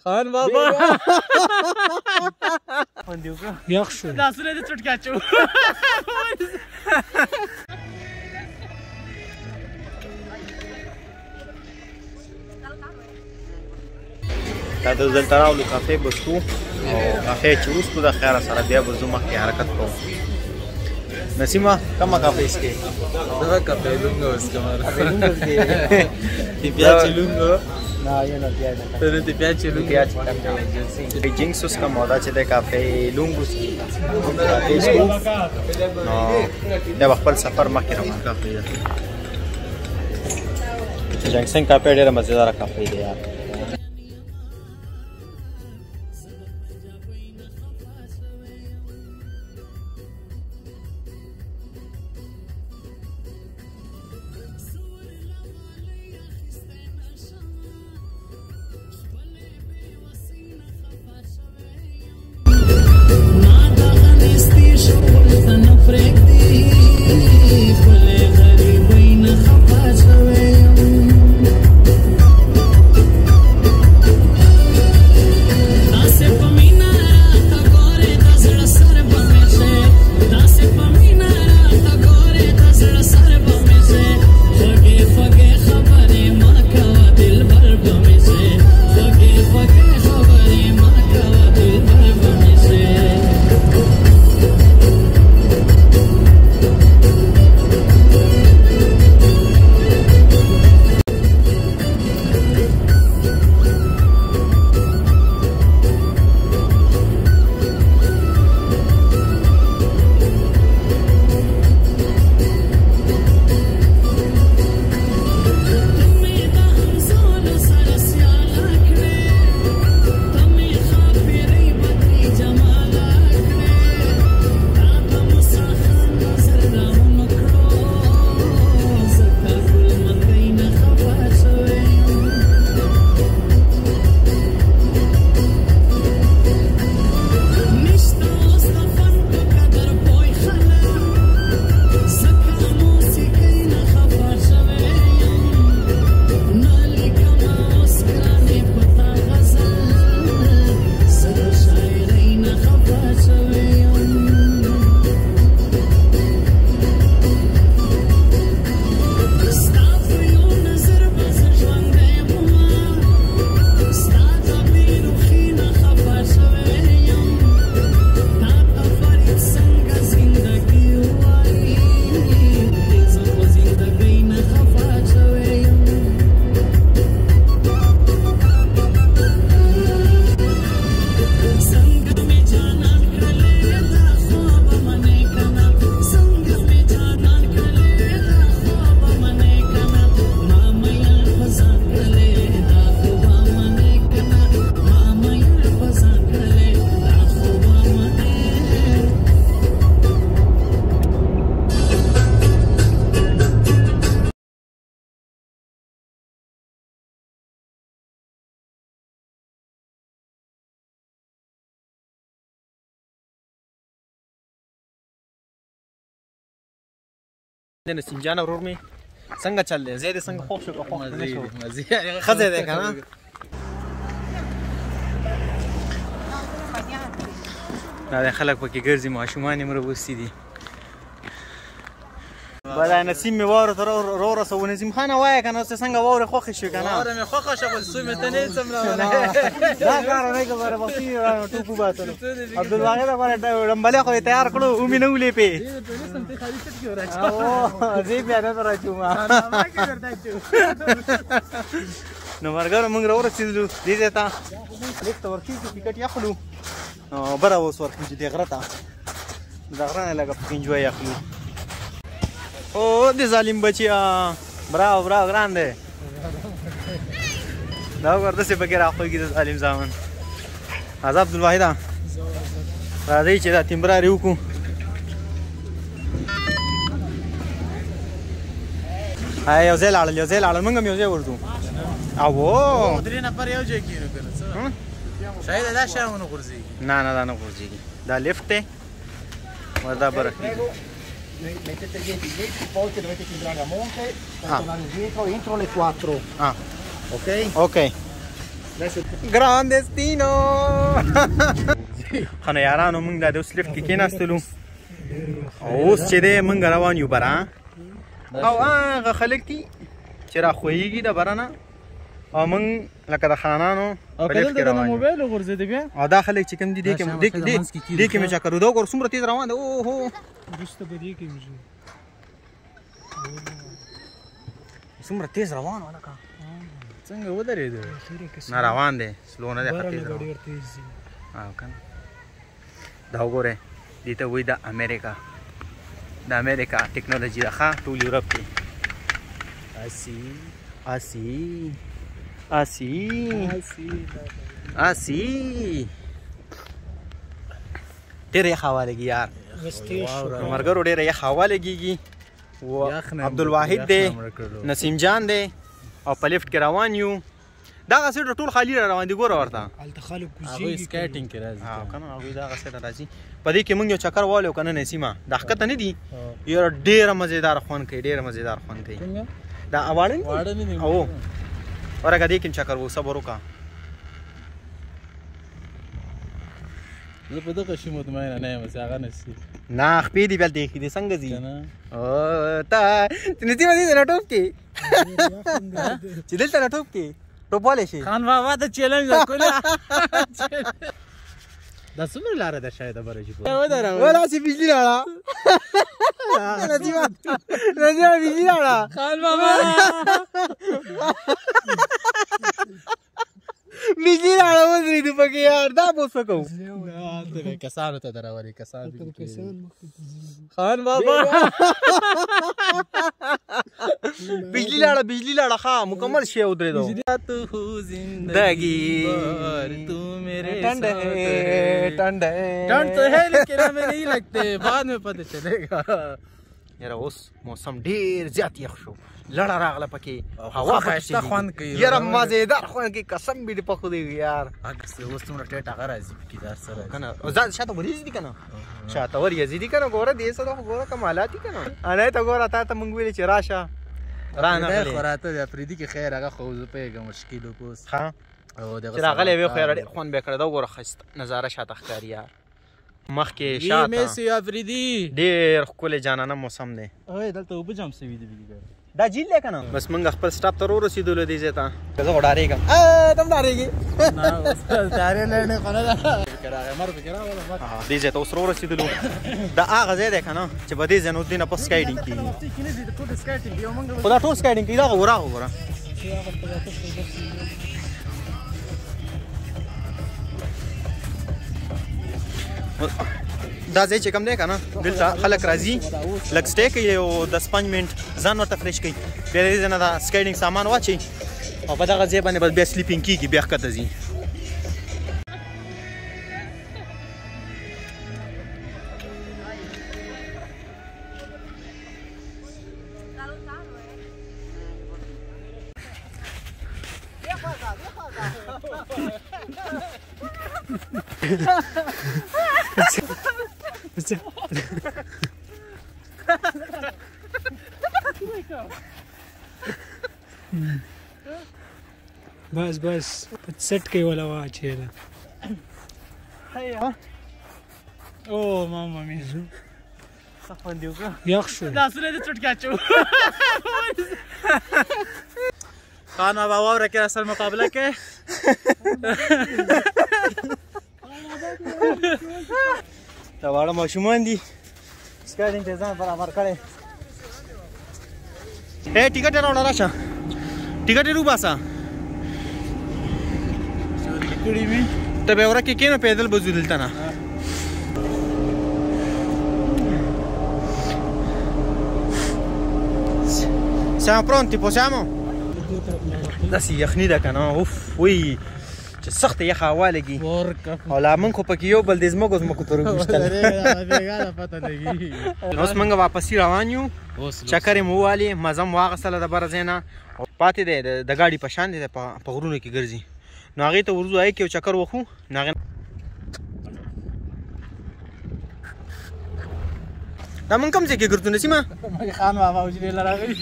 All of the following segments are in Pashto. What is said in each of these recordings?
خان بابا یخ شو لاسونه دې چټ کاچو دا د دلته راولو کافې بسکو او کافې چې وسکو د خیره سره بیا به ځو مخکې حرکت کوو نسیمه کومه کافې څکې دغه کافې لونګو وسکم بیا چې لونګو نه یو نه بیا نه ته بیا چې لونګو بیا چې کافې جینکس وسکم او دا چې د کافې لونګو څکې کافې څکو نو بیا به خپل سفر مخکې روان کافې ده جنکسن کافې ډېره مزېداره کافې ده یار نسیم جان ورور می څنګه چل دی زید څنګه خوښ شو خوښ نه شو خزه ده کنه دا خلک پکې ګرځي ماشومان یې مربوستي دي بلا نسیم می واره تر رو رسو نسیم خان وای کنه څنګه واره خوښ شو کنه واره می خوښ شو سو می ته نه سم دا کار نه کوي وختي ټوپو باتلو عبدالواحد باندې لمبلې خو تیار کړو او می نه ولې په او زی بیا نه راځو ما نو مرګره موږ رو رسیدلو دې ته لیک ته ورکی چې ټیکټ یاخلو برا اوس ورکی چې دې غره ته دا غره نه لګه انجوای یاخلو او دې ظالم بچیا براو براو ګرانده دا ورته څه بګر اخوږي د ظالم ځامن عذاب عبدالواحد راځي چې دا تیمبراري وکړو یو ځای لاړل موږ هم یو ځای ورځو او درې نفر یو ځای کېنو که نه څه شاید دا شی ونه غورځېږي نه دا نه غورځېږي دا لیفت دی او دا برخې Mettete dietro i piedi, poi che dovete timbrare a monte, per tornare indietro, entro le 4. Ah. Ok? Ok. ګران دستینو خنه یارانو موږ د اوس لفټ کې کېناستلو اوس چې دی موږ روان یو بره او هغه خلک دي چې راخویږي د بره نه او موږ لکه د خانانو په لفټ کې روان یو او دا خلک چې کوم دي دې کې مې چکر ودا ګور څومره تیز روان دی اوهو وروسته به دې کې وځي څومره تیز روان و لکه څنګه ودرېدو نه روان دی سلو نه دی ښه تیز روان او که نه دا وګورئ دې ته وایي د امریکا ټکنالوژي ده ښه ټول یورپ کې آسی ډېره یخ هوا لګي یار ملګرو ډېره یخ هوا لګېږي عبدالواحد دی نسیم جان دی او په لفټ کې روان یو دغه سیټ ټول خالي را روان دي ګوره ورته هلته خلک هغوی سکیټینګ کې راځي که نه هغوی دغه سیټ راځي په دې کې موږ یو چکر والو که نه نسیمه دا ښکته نه دي یاره ډېره مزېدار خوند کوي دا واړه نه دي او ورګه دې کې چکر وو صبر وکړه زه په دغه شي مطمئنه نه یم چې هغه نشي نه خپې دي بیا دیکھي دي څنګه ځي کنه تا نسیمه دې نه ټوپ کې چې دلته نه ټوپ کې ټوپوالی شي خان بابا ته چیلنج وکړه دا څومره لاره ده شاید بره چې ولا چې بجلی راړه نسیمه بجلی راړه خان بابا بجلی راړه ودرېدو پکې یار دا به اوس څه کوو کسانو ته درولې کسان خان بابا بجلی لاړه ښه مکمل شی ودرېدو زندگی تو میرے ٹھنڈ تو ہے لیکن ہمیں نہیں لگتے بعد میں پتہ چلے گا یاره اوس موسم ډېر زیات یخ شو لړه راغله پکې هوا ښایسته خوند کوي یاره مزېدار خوند کوي قسم مې دې په خدای یار اوس څومره ټیټ هغه راځي پکې دار سره که نه شاته وریځې دي که نه شاته وریځې دي که نه ګوره دې څه ده خو ګوره کمالات دي که نه انۍ ته ګوره تا ته موږ ویلې چې راشه رانغلې خو راته د افریدي کې خیر هغه خو زه پوهېږم مشکل اوس ښه چې راغلی وې خو یې ډېر خوند به یې کړی دا وګوره ښایسته نظاره شاته ښکاري یار مخکې شاته افریدي ډېر ښکلی جانانه موسم دی دلته اوبه جام سوي دي دا جیل دی که نه بس موږ خپل سټاپ ته ورسېدلو دې ځای ته زه خو ډارېږم ته هم ډارېږې دې ځای ته اوس ورسېدلو دا هغه ځای دی که نه چې په دې ځای نه اوس دې نه پس سکایډینګ کېږي خو دا ټول سکایډینګ کوي دغه ګوره هغه ګوره دا ځای چې کوم دی که نه دلته خلک راځي لږ سټې کوي او 10-5 منټ ځان ورته فرېش کوي بیا د دې ځای نه دا سکایډینګ سامان واچوي او په دغه ځای باندې بس بیا سلیپینګ کېږي بیا ښکته ځي بس سیټ کوي ولا واچېده او ماما مې یخ شو لاسونه دې چټ کاچو خان بابا واوره کې سره مقابله کې دا واړه ماشومان دي سکایډینګ ته ځان برابر کړی ټیکټ یې راوړه راشه ټیکټ یې روباسه ته به وره کې کېنه پیدل به ځو دلته نه Siamo pronti, possiamo? داسې یخني ده که نه اوف وایي چې سخته یخه هوا لګي او لا موږ خو پکې یو بل د ځمکو ته روږدېشتل اوس موږ واپسي روان یو چکر یې مو ووالې مزه مو واخیستله د بره ځای نه پاتې دی د ګاډي په شان دی په غرونو کې ګرځي نو هغې ته ورځو هغې کې یو چکر وخو نو هغې دا موږ کوم ځای کې ګرځو نسیمه خان بابا وجرې لراغلي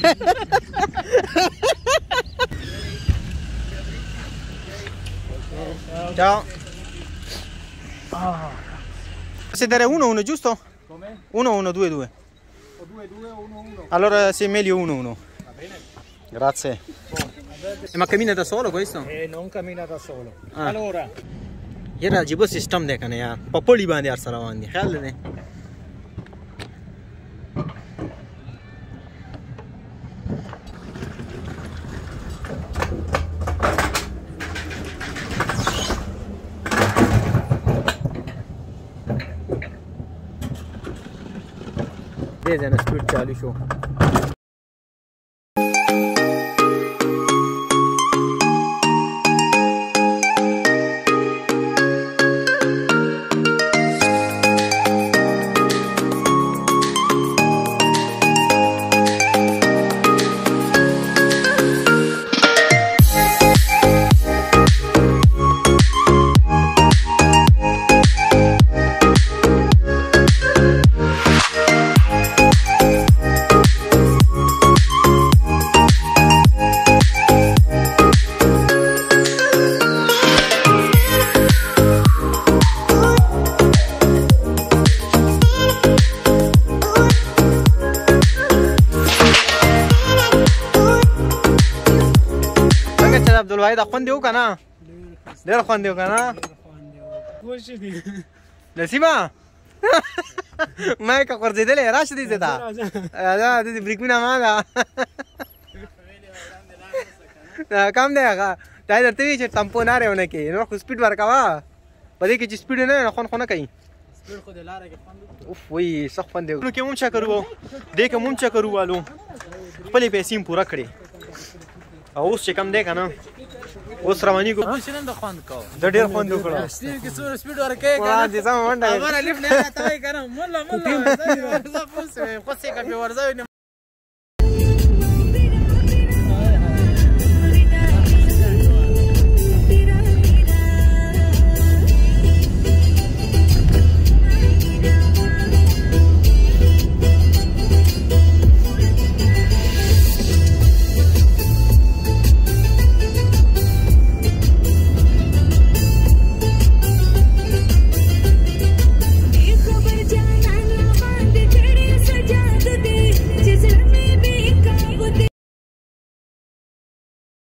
Ciao. Siete 1-1, giusto? Come? 1-1, 2-2. O 2-2 o 1-1. Allora se è meglio 1-1. Va bene? Grazie. Ma cammina da solo questo? Non cammina da solo. Ah. Allora, यार अजीबो सिस्टम देखा ना यार पपड़ी बांधे यार सारा बांधे ख्याल ने दे देना स्पीड 40 हो عبدالواحد خوند دیو کنه ډیر خوند دیو کنه خوش دي نسیمه ما که قرضیدلې راشه دې زدا دا دې بریکونه ما دا کم دی هغه دا درته وی چې ټمپو نه راونه کې نو خو سپیډ ورکوا په دې کې چې سپیډ نه خون خونه کوي سپیډ خو د لارې کې خوند اوف وای سخت خوند دی نو کې مونږ چا کرو دې کې مونږ چا کرو والو خپل پیسې پورا کړې اوس چې کم دی کنه اوس رواني کو نو شنن د خوند کو د ډیر خوند وکړه ستې کې څو سپیډ ورکې واه دې سم منډه هغه لیف نه راځي کنه مولا مولا زه پوسه کا په ورځو